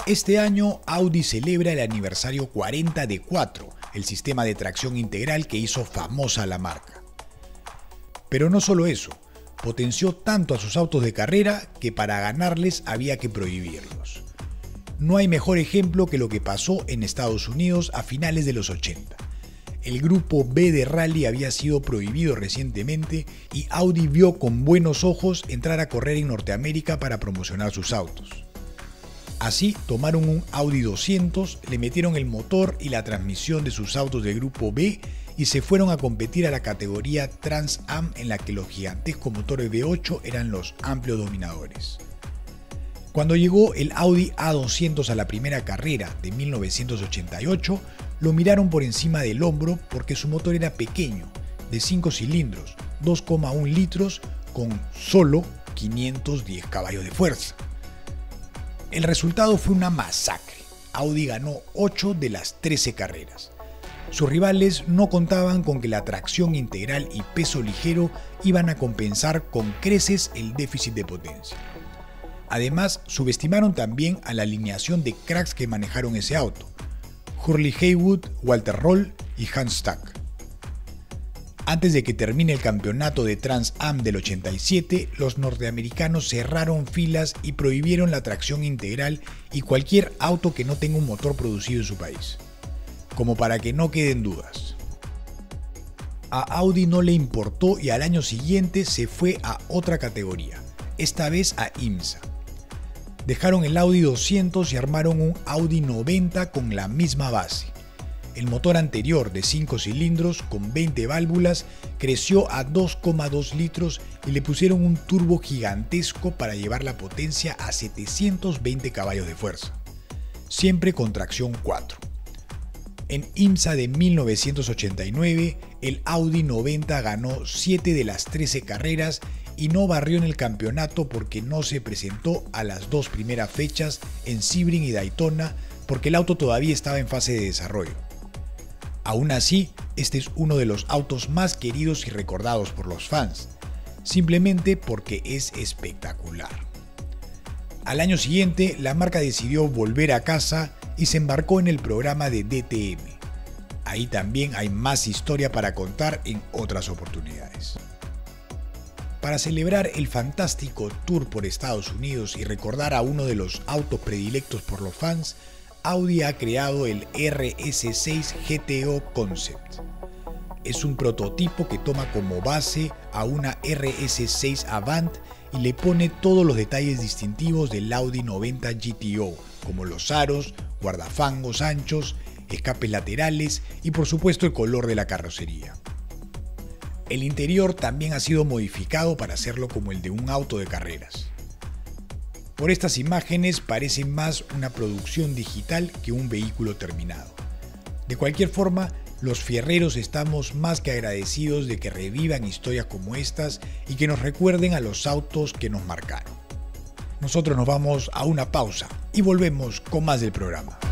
Este año Audi celebra el aniversario 40 de Quattro, el sistema de tracción integral que hizo famosa a la marca. Pero no solo eso, potenció tanto a sus autos de carrera que para ganarles había que prohibirlos. No hay mejor ejemplo que lo que pasó en Estados Unidos a finales de los 80. El grupo B de rally había sido prohibido recientemente y Audi vio con buenos ojos entrar a correr en Norteamérica para promocionar sus autos. Así tomaron un Audi 200, le metieron el motor y la transmisión de sus autos del grupo B y se fueron a competir a la categoría Trans Am, en la que los gigantescos motores V8 eran los amplios dominadores. Cuando llegó el Audi A200 a la primera carrera de 1988, lo miraron por encima del hombro porque su motor era pequeño, de 5 cilindros, 2,1 litros, con solo 510 caballos de fuerza. El resultado fue una masacre. Audi ganó 8 de las 13 carreras. Sus rivales no contaban con que la tracción integral y peso ligero iban a compensar con creces el déficit de potencia. Además, subestimaron también a la alineación de cracks que manejaron ese auto: Hurley Haywood, Walter Roll y Hans Stack. Antes de que termine el campeonato de Trans Am del 87, los norteamericanos cerraron filas y prohibieron la tracción integral y cualquier auto que no tenga un motor producido en su país. Como para que no queden dudas. A Audi no le importó y al año siguiente se fue a otra categoría, esta vez a IMSA. Dejaron el Audi 200 y armaron un Audi 90 con la misma base. El motor anterior de 5 cilindros con 20 válvulas creció a 2,2 litros y le pusieron un turbo gigantesco para llevar la potencia a 720 caballos de fuerza, siempre con tracción 4. En IMSA de 1989, el Audi 90 ganó 7 de las 13 carreras y no barrió en el campeonato porque no se presentó a las 2 primeras fechas en Sebring y Daytona porque el auto todavía estaba en fase de desarrollo. Aún así, este es uno de los autos más queridos y recordados por los fans, simplemente porque es espectacular. Al año siguiente, la marca decidió volver a casa y se embarcó en el programa de DTM. Ahí también hay más historia para contar en otras oportunidades. Para celebrar el fantástico tour por Estados Unidos y recordar a uno de los autos predilectos por los fans, Audi ha creado el RS6 GTO Concept. Es un prototipo que toma como base a una RS6 Avant y le pone todos los detalles distintivos del Audi 90 GTO, como los aros, guardafangos anchos, escapes laterales y por supuesto el color de la carrocería. El interior también ha sido modificado para hacerlo como el de un auto de carreras. Por estas imágenes parece más una producción digital que un vehículo terminado. De cualquier forma, los fierreros estamos más que agradecidos de que revivan historias como estas y que nos recuerden a los autos que nos marcaron. Nosotros nos vamos a una pausa y volvemos con más del programa.